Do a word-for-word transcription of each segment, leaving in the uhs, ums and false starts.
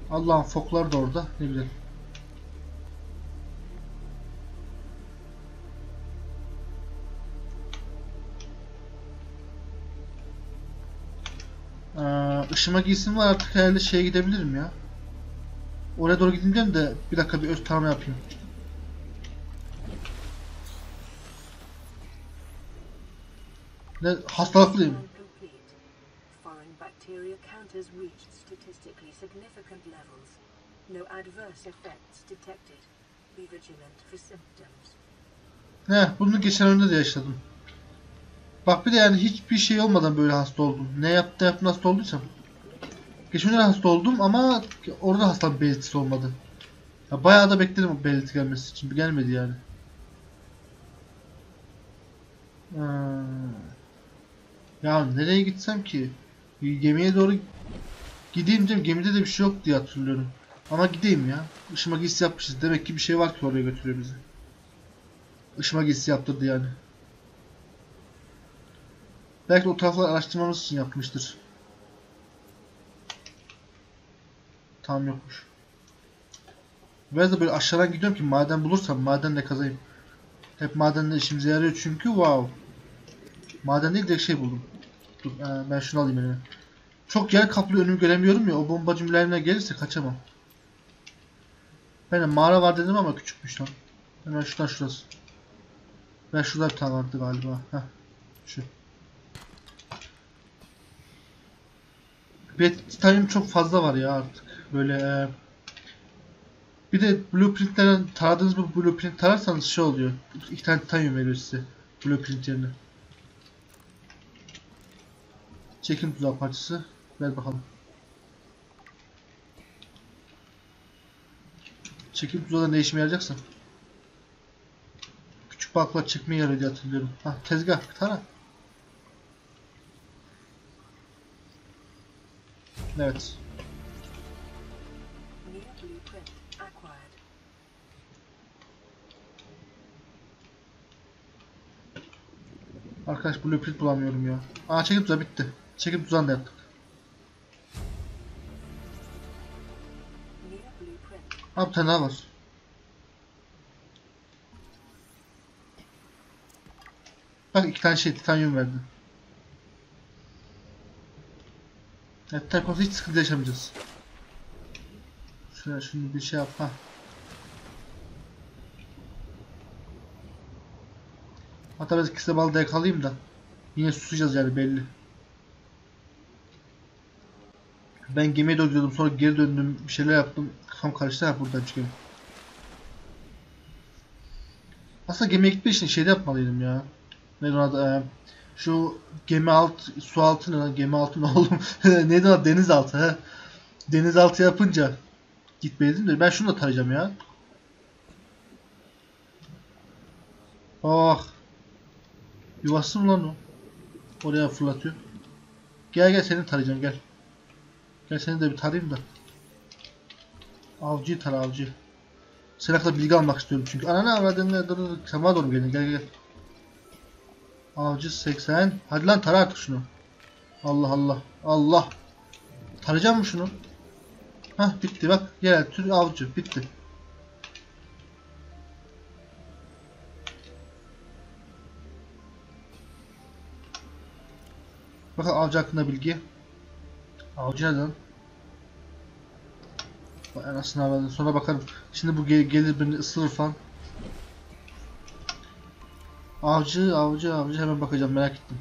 Allah'ın foklar da orada. Ne güzel. Ee, ışıma giysim var artık, herhalde şeye gidebilirim ya. Oraya doğru gideyim diyorum de bir dakika bir öz tarama yapayım. Ne hastalıklıyım. Ne, bunu geçen önde de yaşadım. Bak bir de yani hiçbir şey olmadan böyle hasta oldum. Ne yaptı yaptı hasta olduysam. Geçen önce hasta oldum ama orada hastanın belirtisi olmadı. Ya bayağı da bekledim o belirti gelmesi için. Bir gelmedi yani. Hmm. Ya nereye gitsem ki? Gemiye doğru gideyim diyorum. Gemide de bir şey yok diye hatırlıyorum. Ama gideyim ya. Işıma giysi yapmışız. Demek ki bir şey var ki oraya götürüyor bizi. Işıma giysi yaptırdı yani. Belki o tarafları araştırmamız için yapmıştır. Tam yokmuş. Biraz da böyle aşağıdan gidiyorum ki maden bulursam madenle kazayım. Hep madenle işimize yarıyor çünkü wow. Maden değil direkt şey buldum. Dur ee, ben şunu alayım elime. Çok yer kaplıyor, önümü göremiyorum ya, o bomba cümlelerine gelirse kaçamam. Ben de mağara var dedim ama küçükmüş lan. Hemen şuradan şurası. Ben şurada bir tane vardı galiba. Heh. Şu. Bir titanyum çok fazla var ya artık. Böyle e, bir de blueprintlerden taradığınız bir blueprint tararsanız şey oluyor. İki tane titanyum veriyor size. Blueprint yerine. Çekim tuzağı parçası. Ver bakalım. Çekim tuzağı ne işime yarayacaksa. Küçük balıklar çekmeye yarıyor diye hatırlıyorum. Ha tezgah tara. Evet. Arkadaş blueprint bulamıyorum ya. Aa çekim tuzağı bitti. Çekim tuzağını da yaptık. Aa bir tane daha var. Bak iki tane şey titanyum verdi. Evet terkosu hiç sıkıntı yaşamayacağız. Şöyle şunu bir şey yap. Ha. Hatta biraz ikisi de balığı da yakalayayım da. Yine susacağız yani belli. Ben gemiye doğru gidiyordum, sonra geri döndüm, bir şeyler yaptım. Kafam karıştı, ha buradan çıkıyorum. Aslında gemiye gitmek için şey de yapmalıydım ya. Neydi ona da, e, şu gemi alt, su altı ne lan, gemi altı ne oğlum? Neydi ona, denizaltı ha. Denizaltı yapınca gitmeliydim de ben şunu da tarayacağım ya. Oh. Yuvası mı lan o? Oraya fırlatıyor. Gel gel seni tarayacağım gel. Gel seni de bir tarayayım da. Avcıyı tara avcı. Senin hakkında bilgi almak istiyorum çünkü. Ananı avradını dur dur. Sen bana doğru gelin gel gel. Avcı seksen. Hadi lan tara artık şunu. Allah Allah. Allah. Tarayacağım mı şunu? Hah bitti bak. Gel tür avcı bitti. Bakalım avcı hakkında bilgi. Avcı nereden? Vay anasını avradını. Sonra bakarım. Şimdi bu gel gelir beni ısırır falan. Avcı avcı avcı hemen bakacağım, merak ettim.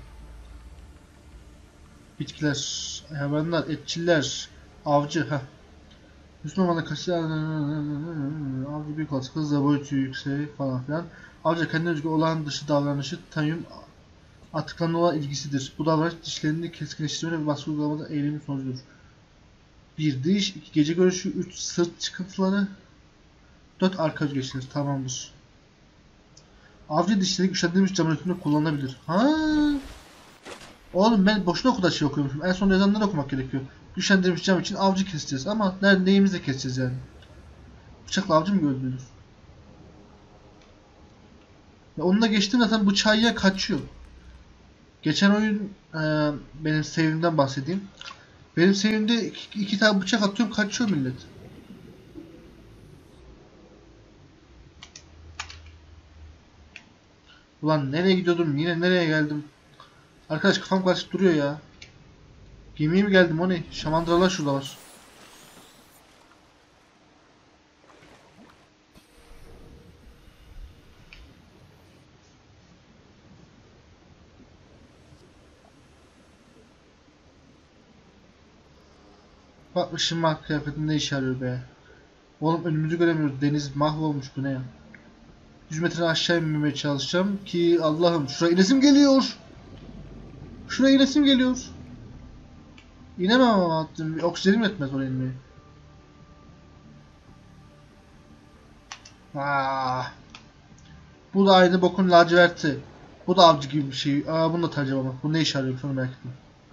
Bitkiler, hayvanlar, etçiler, avcı ha. Müslümanlar kaçıyor. Avcı büyük olası, hızla boyutu yüksek falan filan. Avcı kendine özgü olağan dışı davranışı tanyum atıklarına olan ilgisidir. Bu davranış dişlerini keskinleştirme ve baskı uygulamada eğilimin sonucudur. Bir diş, iki gece görüşü, üç sırt çıkıntıları, dört arka özgeçleri. Tamamdır. Avcı dişleri güçlendirilmiş cam üretiminde kullanılabilir. Ha. Oğlum ben boşuna o kadar şey okuyormuşum. En son yazanları okumak gerekiyor. Güçlendirilmiş cam için avcı keseceğiz ama nerede neyimizle keseceğiz yani? Bıçakla avcı mı öldürülür? Ya onunla geçtim zaten bıçağı ya kaçıyor. Geçen oyun e, benim save'imden bahsedeyim. Benim save'imde iki, iki tane bıçak atıyorum kaçıyor millet. Ulan nereye gidiyordum? Yine nereye geldim? Arkadaş kafam karışık duruyor ya. Gemiye mi geldim o ne? Şamandıralar şurada var. Bak ışınma kıyafetin ne işe yarıyor be. Oğlum önümüzü göremiyoruz. Deniz mahvolmuş bu ne ya. yüz metre aşağı inmemeye çalışacağım ki Allah'ım şuraya inesim geliyor. Şuraya inesim geliyor. İnemem ama oksijenim yetmez oraya inmeye. Ah. Bu da aynı bokun laciverti. Bu da avcı gibi bir şey. Aa bunu da tercih bak. Bu ne işe yarıyor? Şunu merak ettim.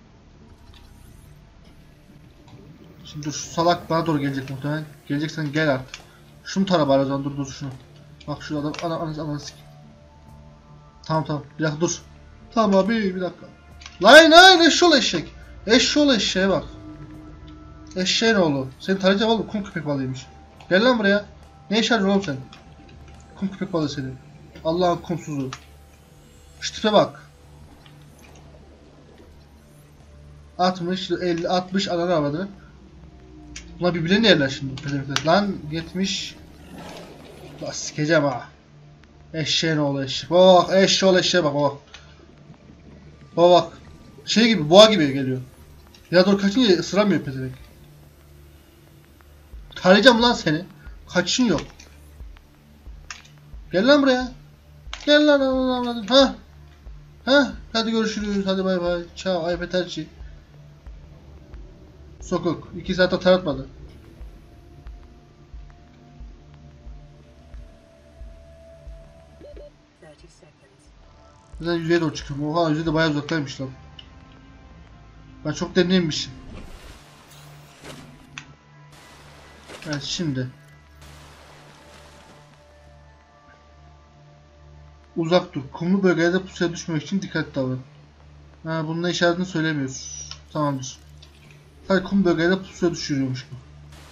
Şimdi dur şu salak bana doğru gelecek muhtemelen. Geleceksen gel artık. Şunu tara bari o zaman dur dur şunu. Bak şu adam ana ana ana sik. Tamam tamam bir dakika dur. Tamam abi bir dakika. Lan lan eşşoğlu eşek. Eşşoğlu eşeğe bak. Eşeğin oğlu. Seni tarayacağım oğlum kum köpek balığıymış. Gel lan buraya. Ne işe yarıyor oğlum sen? Kum köpek balığı seni. Allah'ın kumsuzu. Şu tipe bak. altmış, elli, altmış ananı avadı. Buna birbirine yerler şimdi. Lan yetmiş. Lan sikeceğim ha. Eşeğin oğlu eşek. Bak eşeğoğlu eşeğe bak bak. Bak bak. Şey gibi boğa gibi geliyor. Ya doğru kaçınca ısıramıyor pezevenk. Tarayacağım lan seni. Kaçışın yok. Gel lan buraya. Gel lan lan ha. Ha hadi görüşürüz. Hadi bay bay. Ciao aypeterci. Sokuk. iki saatte taratmadı. Neden yüzeye doğru çıkıyorum? Oha yüzey de bayağı uzaktaymış lan. Ben çok deneyimmişim. Evet şimdi. Uzak dur. Kumlu bölgelerde pusuya düşmemek için dikkatli davran. Ha bunun ne işaretini söylemiyoruz. Tamamdır. Sadece kum bölgelerde pusuya düşürüyormuş bu.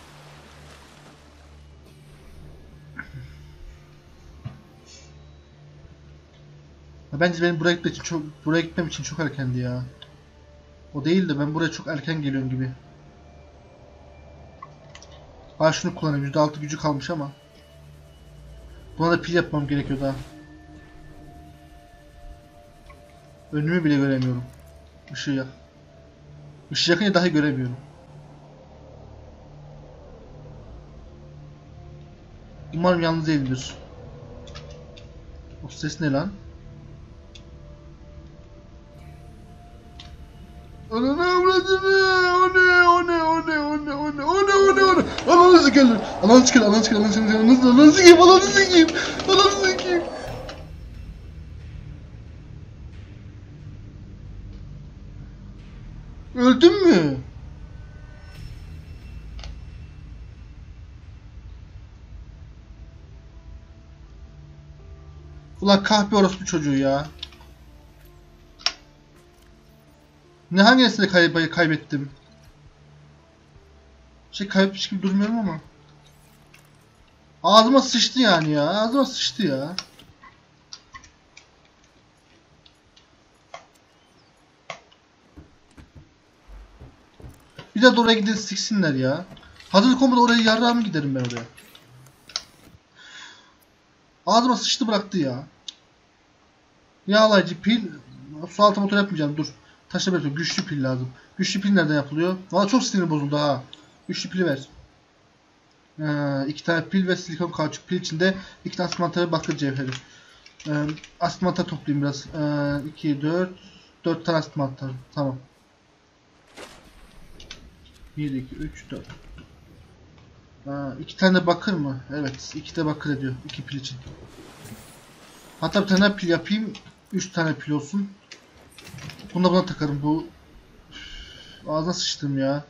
Bence benim buraya gitmem için çok buraya gitmem için çok erkendi ya. O değil de ben buraya çok erken geliyorum gibi. Ben şunu kullanayım. yüzde altı gücü kalmış ama. Buna da pil yapmam gerekiyor daha. Önümü bile göremiyorum. Işığı yak. Işığı yakınca dahi göremiyorum. Umarım yalnız değildir. O ses ne lan? Ananı avradını! O ne? O ne? O ne? O ne? O ne? O ne? O ne? O ne? Ananı sikeyim! Ananı sikeyim! Ananı sikeyim! Ananı sikeyim! Ananı sikeyim! Ananı sikeyim! Ananı sikeyim! Öldün mü? Ulan kahpe orospu çocuğu ya. Ne hangisini kay kaybettim? Şey kaybetmiş gibi durmuyorum ama. Ağzıma sıçtı yani ya. Ağzıma sıçtı ya. Bir de oraya gidip siksinler ya. Hazır komuda oraya yarrağımı giderim ben oraya. Ağzıma sıçtı bıraktı ya. Yağlayıcı pil. Su altı motor yapmayacağım dur. Taşla bırakıyorum. Güçlü pil lazım. Güçlü pil nereden yapılıyor? Valla çok sinirim bozuldu ha. Güçlü pili ver. Ee, iki tane pil ve silikon kauçuk pil içinde iki tane asmantarı bakır cevheri. Ee, asmantar toplayayım biraz. Ee, iki, dört, dört tane asmantar. Tamam. bir, iki, üç, dört. Aa, iki tane bakır mı? Evet. iki de bakır ediyor. iki pil için. Hatta bir tane pil yapayım. üç tane pil olsun. Bunu da buna takarım. Bu Üf, ağzına sıçtım ya.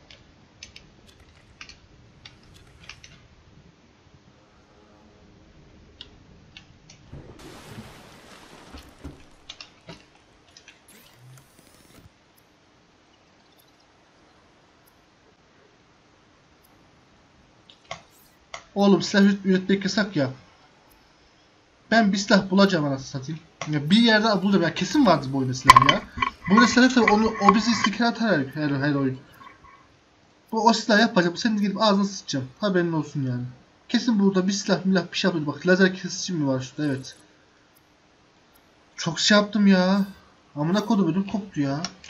Oğlum silah üretmek yasak ya. Ben bir silah bulacağım anasını satayım. Ya bir yerde bulacağım ya, kesin vardır bu oyunda silah ya. Bu oyunda silah yoksa onu, o bizi istikrar atar her, her, her oyun. Bu o silah yapacağım, seni gidip ağzına sıçacağım. Haberin olsun yani. Kesin burada bir silah milah bir şey yapıyordu. Bak lazer kesici mi var şurada, evet. Çok şey yaptım ya. Amına kodum ödüm koptu ya.